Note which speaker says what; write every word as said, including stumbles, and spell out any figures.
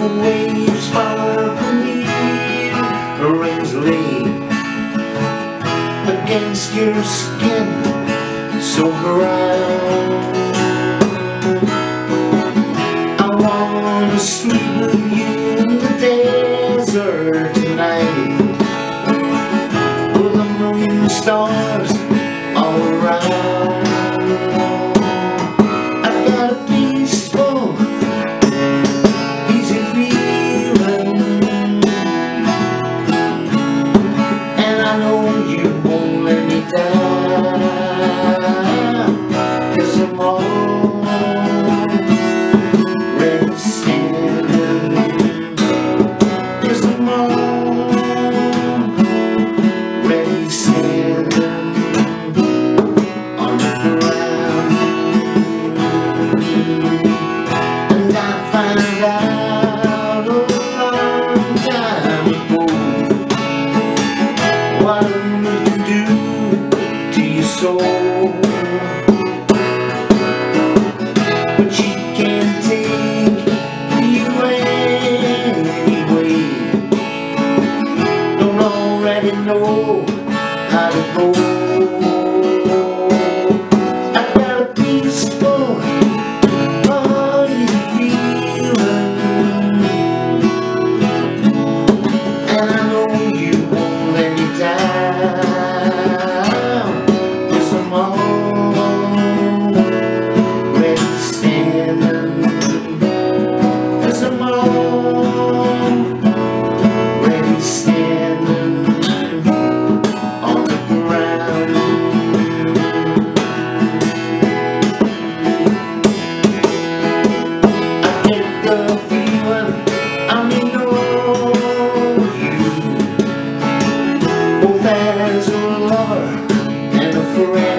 Speaker 1: the waves follow beneath the rain's late against your skin so brown. I wanna sleep with you in the desert tonight, with the moon and stars all around. I've got a peaceful, easy feeling, and I know you won't let me down, 'cause I'm already standing, 'cause I'm already standing on the ground. And I find out a long time ago what a moon can do to your soul, but she can't take you anyway. Don't already know how to go. I've got a peaceful, easy feeling, and I know you won't let me down, 'cause I'm already standing, 'cause I'm already standing on the ground. I get the feeling I may know you, both as a lover and a friend.